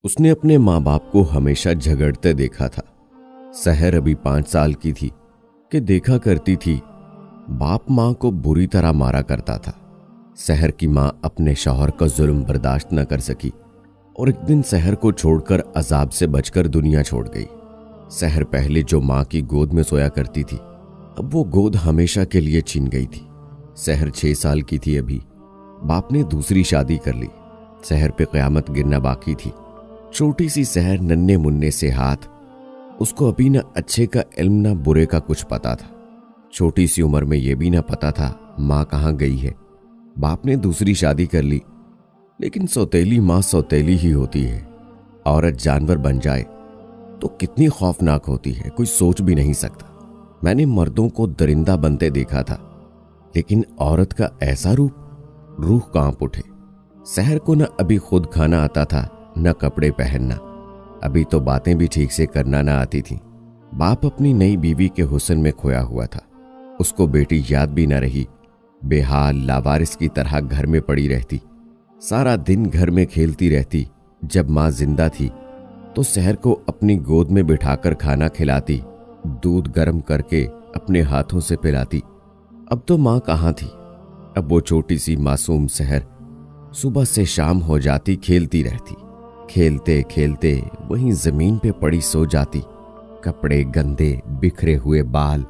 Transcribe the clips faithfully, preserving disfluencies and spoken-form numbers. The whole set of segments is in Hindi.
उसने अपने माँ बाप को हमेशा झगड़ते देखा था। सहर अभी पांच साल की थी कि देखा करती थी बाप माँ को बुरी तरह मारा करता था। सहर की माँ अपने शौहर का जुल्म बर्दाश्त न कर सकी और एक दिन सहर को छोड़कर अजाब से बचकर दुनिया छोड़ गई। सहर पहले जो माँ की गोद में सोया करती थी, अब वो गोद हमेशा के लिए छीन गई थी। सहर छह साल की थी अभी। बाप ने दूसरी शादी कर ली। सहर पे क़यामत गिरना बाकी थी। छोटी सी सहर नन्हे मुन्ने से हाथ, उसको अभी ना अच्छे का इल्म ना बुरे का कुछ पता था। छोटी सी उम्र में यह भी ना पता था माँ कहाँ गई है। बाप ने दूसरी शादी कर ली, लेकिन सौतेली माँ सौतेली ही होती है। औरत जानवर बन जाए तो कितनी खौफनाक होती है, कोई सोच भी नहीं सकता। मैंने मर्दों को दरिंदा बनते देखा था, लेकिन औरत का ऐसा रूप, रूह कांप उठे। सहर को न अभी खुद खाना आता था न कपड़े पहनना, अभी तो बातें भी ठीक से करना ना आती थी। बाप अपनी नई बीवी के हुस्न में खोया हुआ था। उसको बेटी याद भी न रही। बेहाल लावारिस की तरह घर में पड़ी रहती, सारा दिन घर में खेलती रहती। जब माँ जिंदा थी तो सहर को अपनी गोद में बिठाकर खाना खिलाती, दूध गर्म करके अपने हाथों से पिलाती। अब तो माँ कहाँ थी। अब वो छोटी सी मासूम सहर सुबह से शाम हो जाती खेलती रहती। खेलते खेलते वहीं जमीन पे पड़ी सो जाती। कपड़े गंदे, बिखरे हुए बाल,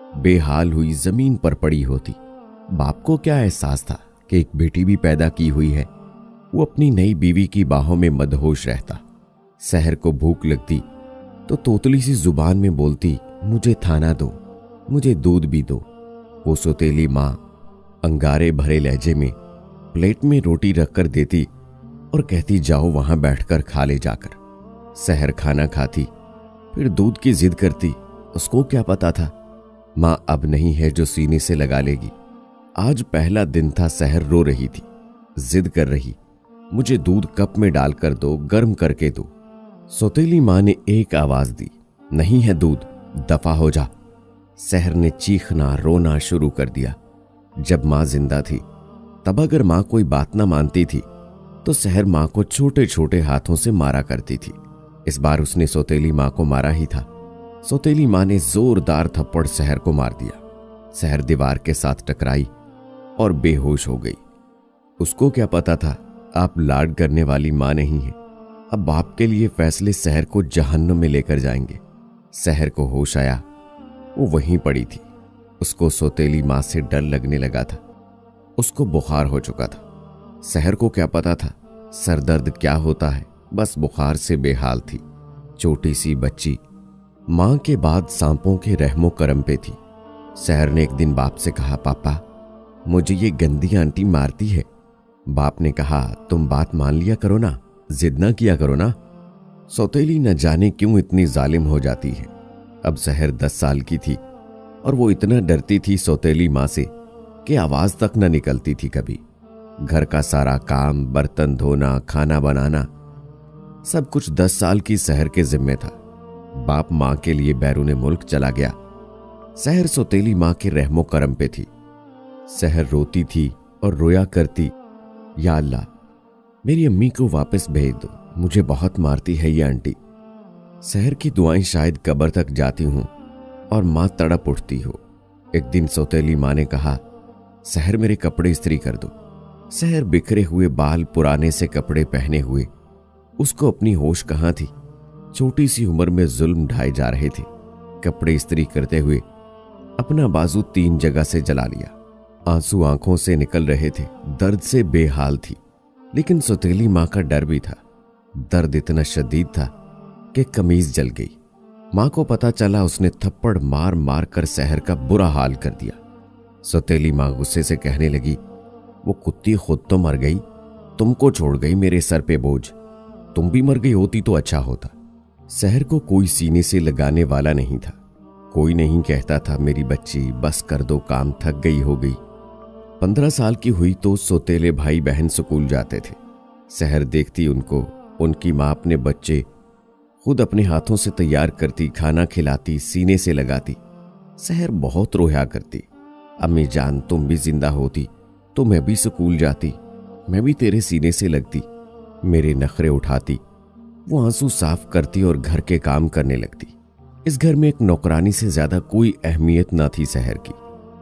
बेहाल हुई जमीन पर पड़ी होती। बाप को क्या एहसास था कि एक बेटी भी पैदा की हुई है। वो अपनी नई बीवी की बाहों में मदहोश रहता। सहर को भूख लगती तो तोतली सी जुबान में बोलती, मुझे थाना दो, मुझे दूध भी दो। वो सौतेली माँ अंगारे भरे लहजे में प्लेट में रोटी रखकर देती और कहती, जाओ वहां बैठकर खा ले जाकर। सहर खाना खाती, फिर दूध की जिद करती। उसको क्या पता था माँ अब नहीं है जो सीने से लगा लेगी। आज पहला दिन था। सहर रो रही थी, जिद कर रही, मुझे दूध कप में डालकर दो, गर्म करके दो। सौतेली माँ ने एक आवाज दी, नहीं है दूध, दफा हो जा। सहर ने चीखना रोना शुरू कर दिया। जब माँ जिंदा थी तब अगर माँ कोई बात ना मानती थी तो सहर माँ को छोटे छोटे हाथों से मारा करती थी। इस बार उसने सौतेली माँ को मारा ही था। सौतेली माँ ने जोरदार थप्पड़ सहर को मार दिया। सहर दीवार के साथ टकराई और बेहोश हो गई। उसको क्या पता था आप लाड करने वाली माँ नहीं है। अब बाप के लिए फैसले सहर को जहन्नुम में लेकर जाएंगे। सहर को होश आया, वो वहीं पड़ी थी। उसको सौतेली माँ से डर लगने लगा था। उसको बुखार हो चुका था। सहर को क्या पता था सर दर्द क्या होता है, बस बुखार से बेहाल थी। छोटी सी बच्ची माँ के बाद सांपों के रहमो करम पे थी। सहर ने एक दिन बाप से कहा, पापा मुझे ये गंदी आंटी मारती है। बाप ने कहा, तुम बात मान लिया करो ना, जिद ना किया करो ना। सौतेली न जाने क्यों इतनी जालिम हो जाती है। अब सहर दस साल की थी और वो इतना डरती थी सौतेली माँ से कि आवाज तक न निकलती थी कभी। घर का सारा काम, बर्तन धोना, खाना बनाना, सब कुछ दस साल की सहर के जिम्मे था। बाप माँ के लिए बैरूने मुल्क चला गया। सहर सौतेली माँ के रहमो करम पे थी। सहर रोती थी और रोया करती, या अल्लाह मेरी अम्मी को वापस भेज दो, मुझे बहुत मारती है ये आंटी। सहर की दुआएं शायद कब्र तक जाती हूं और माँ तड़प उठती हो। एक दिन सौतेली माँ ने कहा, सहर मेरे कपड़े इस्त्री कर दो। सहर बिखरे हुए बाल, पुराने से कपड़े पहने हुए, उसको अपनी होश कहाँ थी। छोटी सी उम्र में जुल्म ढाए जा रहे थे। कपड़े इस्त्री करते हुए अपना बाजू तीन जगह से जला लिया। आंसू आंखों से निकल रहे थे, दर्द से बेहाल थी। लेकिन सौतेली माँ का डर भी था। दर्द इतना शदीद था कि कमीज जल गई। माँ को पता चला, उसने थप्पड़ मार मार कर सहर का बुरा हाल कर दिया। सौतेली माँ गुस्से से कहने लगी, वो कुत्ती खुद तो मर गई, तुमको छोड़ गई मेरे सर पे बोझ। तुम भी मर गई होती तो अच्छा होता। सहर को कोई सीने से लगाने वाला नहीं था। कोई नहीं कहता था, मेरी बच्ची बस कर दो काम, थक गई हो गई। पंद्रह साल की हुई तो सौतेले भाई बहन स्कूल जाते थे। सहर देखती उनको, उनकी माँ अपने बच्चे खुद अपने हाथों से तैयार करती, खाना खिलाती, सीने से लगाती। सहर बहुत रोया करती, अम्मी जान तुम भी जिंदा होती तो मैं भी स्कूल जाती, मैं भी तेरे सीने से लगती। मेरे नखरे उठाती, वो आंसू साफ करती और घर के काम करने लगती। इस घर में एक नौकरानी से ज्यादा कोई अहमियत ना थी सहर की।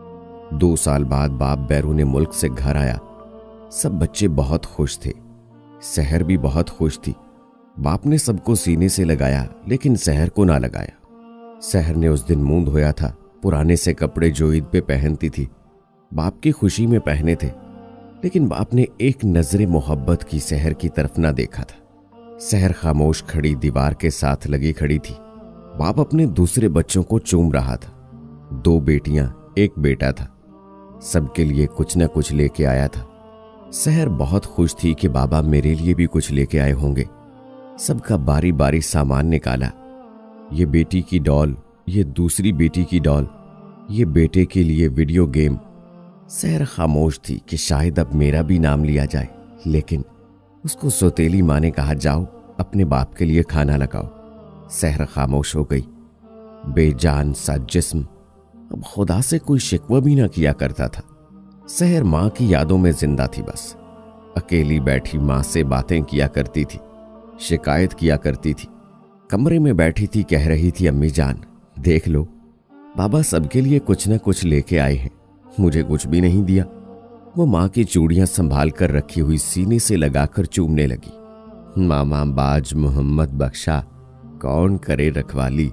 दो साल बाद बाप बैरून मुल्क से घर आया। सब बच्चे बहुत खुश थे, सहर भी बहुत खुश थी। बाप ने सबको सीने से लगाया, लेकिन सहर को ना लगाया। सहर ने उस दिन मुंह धोया था, पुराने से कपड़े जो ईद पे पहनती थी बाप की खुशी में पहने थे, लेकिन बाप ने एक नजरे मोहब्बत की सहर की तरफ ना देखा था। सहर खामोश खड़ी दीवार के साथ लगी खड़ी थी। बाप अपने दूसरे बच्चों को चूम रहा था। दो बेटियां, एक बेटा था। सबके लिए कुछ न कुछ लेके आया था। सहर बहुत खुश थी कि बाबा मेरे लिए भी कुछ लेके आए होंगे। सबका बारी बारी सामान निकाला। ये बेटी की डॉल, ये दूसरी बेटी की डॉल, ये बेटे के लिए वीडियो गेम। सहर खामोश थी कि शायद अब मेरा भी नाम लिया जाए, लेकिन उसको सौतेली माँ ने कहा, जाओ अपने बाप के लिए खाना लगाओ। सहर खामोश हो गई। बेजान सा जिस्म अब खुदा से कोई शिकवा भी ना किया करता था। सहर माँ की यादों में जिंदा थी। बस अकेली बैठी माँ से बातें किया करती थी, शिकायत किया करती थी। कमरे में बैठी थी, कह रही थी, अम्मी जान देख लो, बाबा सबके लिए कुछ न कुछ लेके आए हैं, मुझे कुछ भी नहीं दिया। वो माँ की चूड़ियां संभाल कर रखी हुई सीने से लगाकर चूमने लगी। मामा बाज मोहम्मद बख्शा कौन करे रखवाली,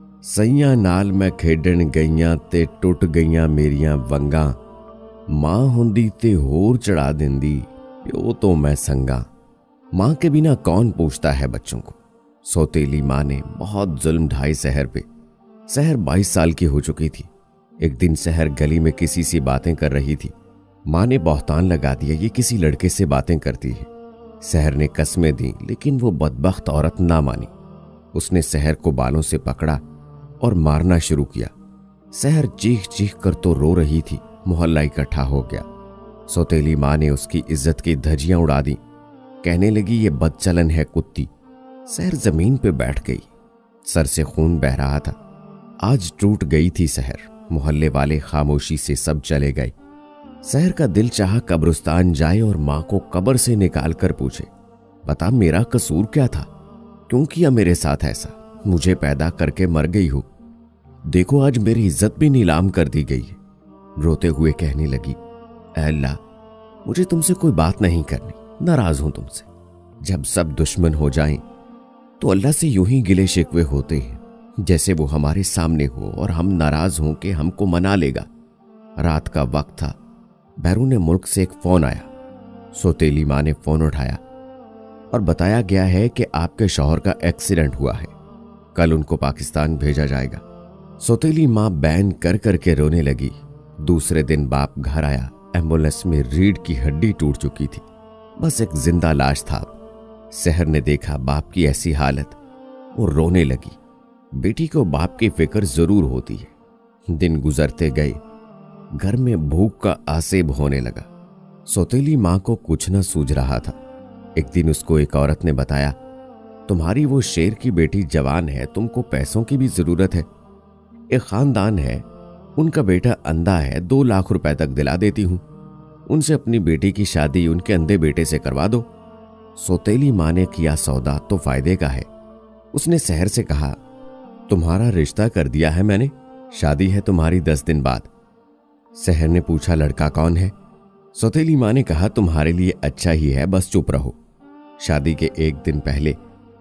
सैया नाल मैं खेडन गईयां ते टुट गईयां मेरियां वंगा, माँ हुंदी ते होर चढ़ा दिंदी, प्यो तो मैं संगा। माँ के बिना कौन पूछता है बच्चों को। सौतेली माँ ने बहुत जुल्म ढाई सहर पे। सहर बाईस साल की हो चुकी थी। एक दिन सहर गली में किसी से बातें कर रही थी। माँ ने बहतान लगा दिया, ये किसी लड़के से बातें करती है। सहर ने कसमें दी, लेकिन वो बदबख्त औरत ना मानी। उसने सहर को बालों से पकड़ा और मारना शुरू किया। सहर चीख चीख कर तो रो रही थी, मोहल्ला इकट्ठा हो गया। सौतेली माँ ने उसकी इज्जत की धज्जियां उड़ा दी। कहने लगी, ये बदचलन है कुत्ती। सहर जमीन पे बैठ गई, सर से खून बह रहा था। आज टूट गई थी सहर। मोहल्ले वाले खामोशी से सब चले गए। सहर का दिल चाहा कब्रिस्तान जाए और माँ को कब्र से निकाल कर पूछे, बता मेरा कसूर क्या था, क्यों किया मेरे साथ ऐसा, मुझे पैदा करके मर गई हो, देखो आज मेरी इज्जत भी नीलाम कर दी गई है। रोते हुए कहने लगी, ऐ अल्लाह मुझे तुमसे कोई बात नहीं करनी, नाराज हूं तुमसे। जब सब दुश्मन हो जाएं तो अल्लाह से यूं ही गिले शिकवे होते हैं जैसे वो हमारे सामने हो और हम नाराज हों कि हमको मना लेगा। रात का वक्त था। बैरून मुल्क से एक फोन आया। सौतेली माँ ने फोन उठाया और बताया गया है कि आपके शौहर का एक्सीडेंट हुआ है, कल उनको पाकिस्तान भेजा जाएगा। सौतेली माँ बैन कर करके रोने लगी। दूसरे दिन बाप घर आया। एम्बुलेंस में रीढ़ की हड्डी टूट चुकी थी, बस एक जिंदा लाश था। सहर ने देखा बाप की ऐसी हालत, वो रोने लगी। बेटी को बाप की फिक्र जरूर होती है। दिन गुजरते गए, घर में भूख का आसेब होने लगा। सौतेली माँ को कुछ न सूझ रहा था। एक दिन उसको एक औरत ने बताया, तुम्हारी वो शेर की बेटी जवान है, तुमको पैसों की भी जरूरत है। एक खानदान है, उनका बेटा अंधा है, दो लाख रुपए तक दिला देती हूं, उनसे अपनी बेटी की शादी उनके अंधे बेटे से करवा दो। सौतेली माँ ने किया सौदा तो फायदे का है। उसने सहर से कहा, तुम्हारा रिश्ता कर दिया है मैंने, शादी है तुम्हारी दस दिन बाद। सहर ने पूछा, लड़का कौन है? सौतेली माँ ने कहा, तुम्हारे लिए अच्छा ही है, बस चुप रहो। शादी के एक दिन पहले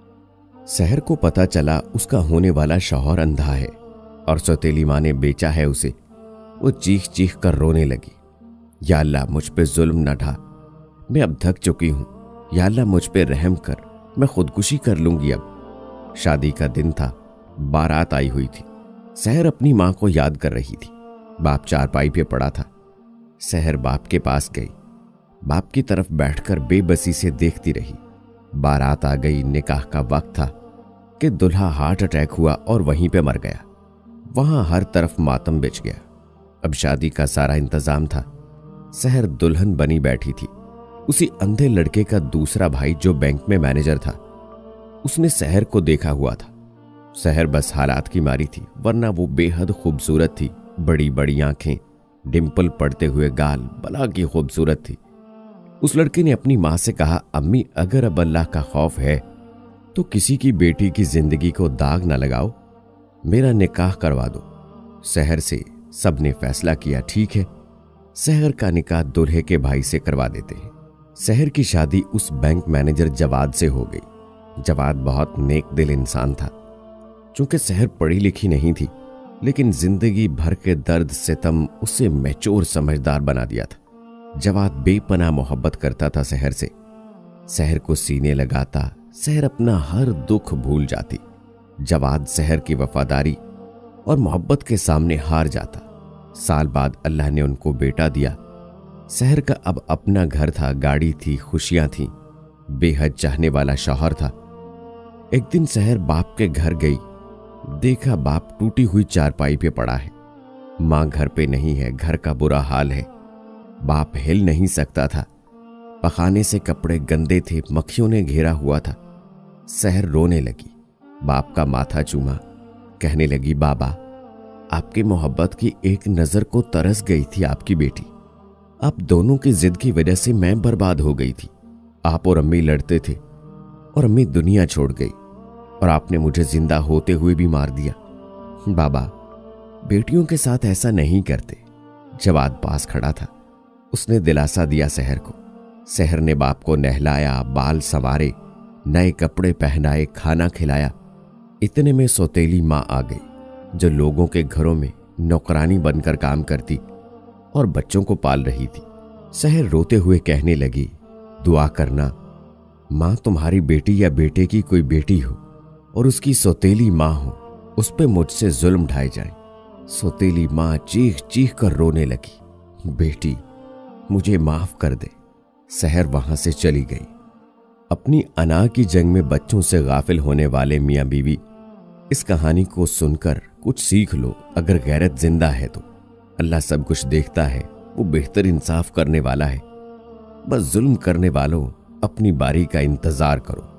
सहर को पता चला उसका होने वाला शौहर अंधा है और सौतेली माँ ने बेचा है उसे। वो चीख चीख कर रोने लगी, या अल्लाह मुझ पे जुल्म न ढा, मैं अब थक चुकी हूं, या अल्लाह मुझ पे रहम कर, मैं खुदकुशी कर लूंगी अब। शादी का दिन था, बारात आई हुई थी। सहर अपनी माँ को याद कर रही थी। बाप चारपाई पे पड़ा था। सहर बाप के पास गई, बाप की तरफ बैठकर बेबसी से देखती रही। बारात आ गई। निकाह का वक्त था कि दुल्हा हार्ट अटैक हुआ और वहीं पे मर गया। वहां हर तरफ मातम बिछ गया। अब शादी का सारा इंतजाम था। सहर दुल्हन बनी बैठी थी। उसी अंधे लड़के का दूसरा भाई जो बैंक में मैनेजर था, उसने सहर को देखा हुआ था। सहर बस हालात की मारी थी, वरना वो बेहद खूबसूरत थी। बड़ी बड़ी आंखें, डिंपल पड़ते हुए गाल, बला की खूबसूरत थी। उस लड़के ने अपनी माँ से कहा, अम्मी अगर अब अल्लाह का खौफ है तो किसी की बेटी की जिंदगी को दाग न लगाओ, मेरा निकाह करवा दो। शहर से सबने फैसला किया, ठीक है, शहर का निकाह दूल्हे के भाई से करवा देते हैं। शहर की शादी उस बैंक मैनेजर जवाद से हो गई। जवाद बहुत नेक दिल इंसान था। चूंकि शहर पढ़ी लिखी नहीं थी, लेकिन जिंदगी भर के दर्द सितम उसे मैच्योर समझदार बना दिया था। जवाद बेपनाह मोहब्बत करता था शहर से। शहर को सीने लगाता, शहर अपना हर दुख भूल जाती। जवाद शहर की वफादारी और मोहब्बत के सामने हार जाता। साल बाद अल्लाह ने उनको बेटा दिया। शहर का अब अपना घर था, गाड़ी थी, खुशियां थी, बेहद चाहने वाला शौहर था। एक दिन शहर बाप के घर गई। देखा बाप टूटी हुई चारपाई पे पड़ा है। मां घर पे नहीं है, घर का बुरा हाल है। बाप हिल नहीं सकता था। पखाने से कपड़े गंदे थे, मक्खियों ने घेरा हुआ था। शहर रोने लगी। बाप का माथा चूमा, कहने लगी, बाबा, आपकी मोहब्बत की एक नजर को तरस गई थी आपकी बेटी। आप दोनों की जिद की वजह से मैं बर्बाद हो गई थी। आप और अम्मी लड़ते थे और अम्मी दुनिया छोड़ गई और आपने मुझे जिंदा होते हुए भी मार दिया। बाबा, बेटियों के साथ ऐसा नहीं करते। जवाद पास खड़ा था। उसने दिलासा दिया शहर को। शहर ने बाप को नहलाया, बाल संवारे, नए कपड़े पहनाए, खाना खिलाया। इतने में सौतेली माँ आ गई, जो लोगों के घरों में नौकरानी बनकर काम करती और बच्चों को पाल रही थी। शहर रोते हुए कहने लगी, दुआ करना माँ तुम्हारी बेटी या बेटे की कोई बेटी हो और उसकी सौतेली माँ हो, उस पे मुझसे जुल्म ढाए जाए। सौतेली माँ चीख चीख कर रोने लगी, बेटी मुझे माफ कर दे। शहर वहां से चली गई। अपनी अना की जंग में बच्चों से गाफिल होने वाले मियाँ बीवी, इस कहानी को सुनकर कुछ सीख लो। अगर गैरत जिंदा है तो अल्लाह सब कुछ देखता है, वो बेहतर इंसाफ करने वाला है। बस जुल्म करने वालों, अपनी बारी का इंतजार करो।